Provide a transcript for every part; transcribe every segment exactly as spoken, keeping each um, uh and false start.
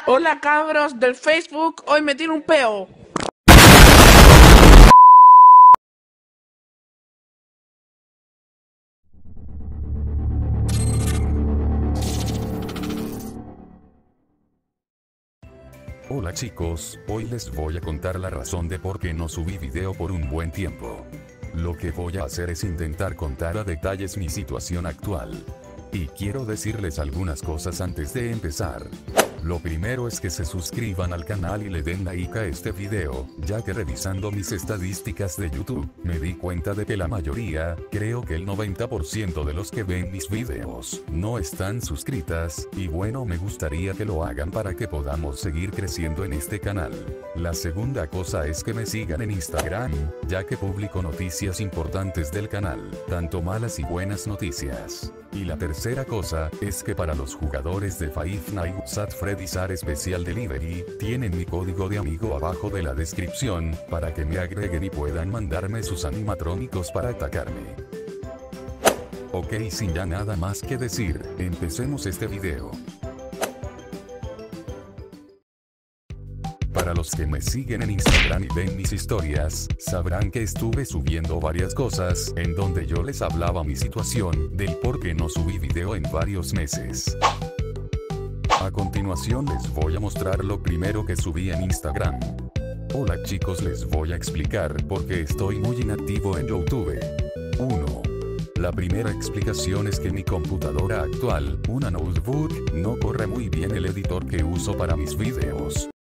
Hola cabros del Facebook, hoy me tiro un peo. Hola chicos, hoy les voy a contar la razón de por qué no subí video por un buen tiempo. Lo que voy a hacer es intentar contar a detalles mi situación actual. Y quiero decirles algunas cosas antes de empezar. Lo primero es que se suscriban al canal y le den like a este video, ya que revisando mis estadísticas de YouTube, me di cuenta de que la mayoría, creo que el noventa por ciento de los que ven mis videos, no están suscritas, y bueno, me gustaría que lo hagan para que podamos seguir creciendo en este canal. La segunda cosa es que me sigan en Instagram, ya que publico noticias importantes del canal, tanto malas y buenas noticias. Y la tercera cosa, es que para los jugadores de Five Nights at Freddy's Are Special Delivery, tienen mi código de amigo abajo de la descripción, para que me agreguen y puedan mandarme sus animatrónicos para atacarme. Ok, sin ya nada más que decir, empecemos este video. Para los que me siguen en Instagram y ven mis historias, sabrán que estuve subiendo varias cosas, en donde yo les hablaba mi situación, del por qué no subí video en varios meses. A continuación les voy a mostrar lo primero que subí en Instagram. Hola chicos, les voy a explicar por qué estoy muy inactivo en YouTube. uno. La primera explicación es que mi computadora actual, una notebook, no corre muy bien el editor que uso para mis videos.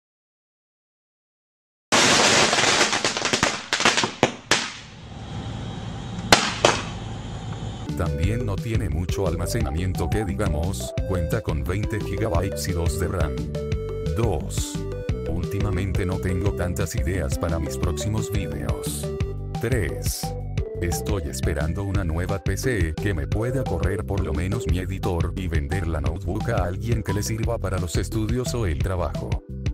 También no tiene mucho almacenamiento que digamos, cuenta con veinte gigabytes y dos de RAM. dos. Últimamente no tengo tantas ideas para mis próximos videos. tres. Estoy esperando una nueva P C que me pueda correr por lo menos mi editor y vender la notebook a alguien que le sirva para los estudios o el trabajo.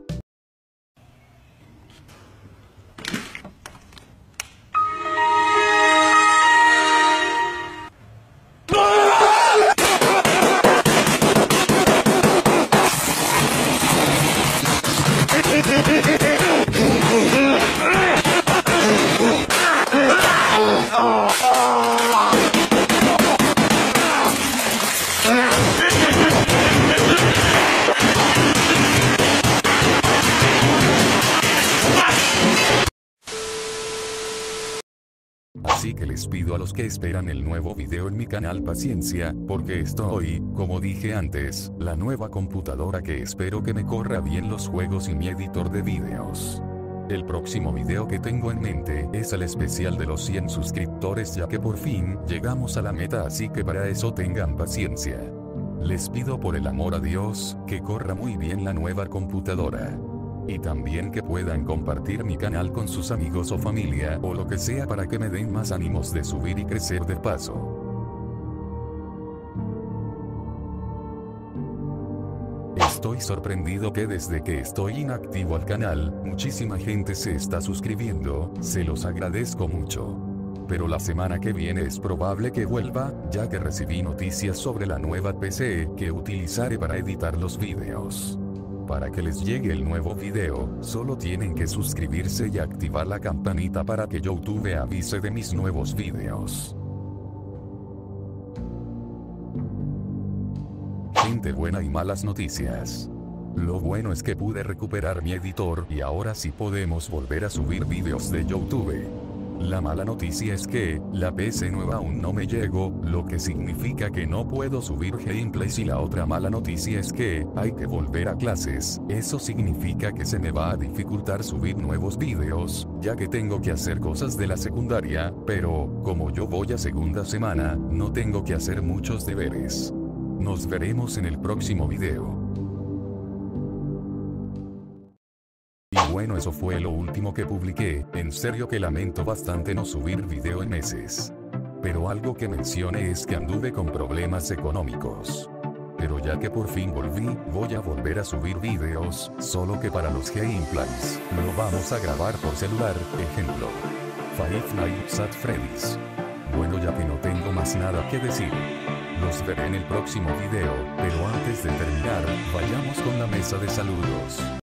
Así que les pido a los que esperan el nuevo video en mi canal paciencia, porque estoy, como dije antes, la nueva computadora que espero que me corra bien los juegos y mi editor de videos. El próximo video que tengo en mente es el especial de los cien suscriptores, ya que por fin llegamos a la meta, así que para eso tengan paciencia. Les pido por el amor a Dios, que corra muy bien la nueva computadora. Y también que puedan compartir mi canal con sus amigos o familia o lo que sea para que me den más ánimos de subir y crecer de paso. Estoy sorprendido que desde que estoy inactivo al canal, muchísima gente se está suscribiendo, se los agradezco mucho. Pero la semana que viene es probable que vuelva, ya que recibí noticias sobre la nueva P C que utilizaré para editar los videos. Para que les llegue el nuevo video, solo tienen que suscribirse y activar la campanita para que YouTube avise de mis nuevos videos. Gente buena y malas noticias. Lo bueno es que pude recuperar mi editor y ahora sí podemos volver a subir videos de YouTube. La mala noticia es que, la P C nueva aún no me llegó, lo que significa que no puedo subir gameplays, y la otra mala noticia es que, hay que volver a clases, eso significa que se me va a dificultar subir nuevos videos, ya que tengo que hacer cosas de la secundaria, pero, como yo voy a segunda semana, no tengo que hacer muchos deberes. Nos veremos en el próximo video. Y bueno, eso fue lo último que publiqué, en serio que lamento bastante no subir video en meses. Pero algo que mencioné es que anduve con problemas económicos. Pero ya que por fin volví, voy a volver a subir videos, solo que para los gameplays, lo vamos a grabar por celular, ejemplo. Five Nights at Freddy's. Bueno, ya que no tengo más nada que decir. Los veré en el próximo video, pero antes de terminar, vayamos con la mesa de saludos.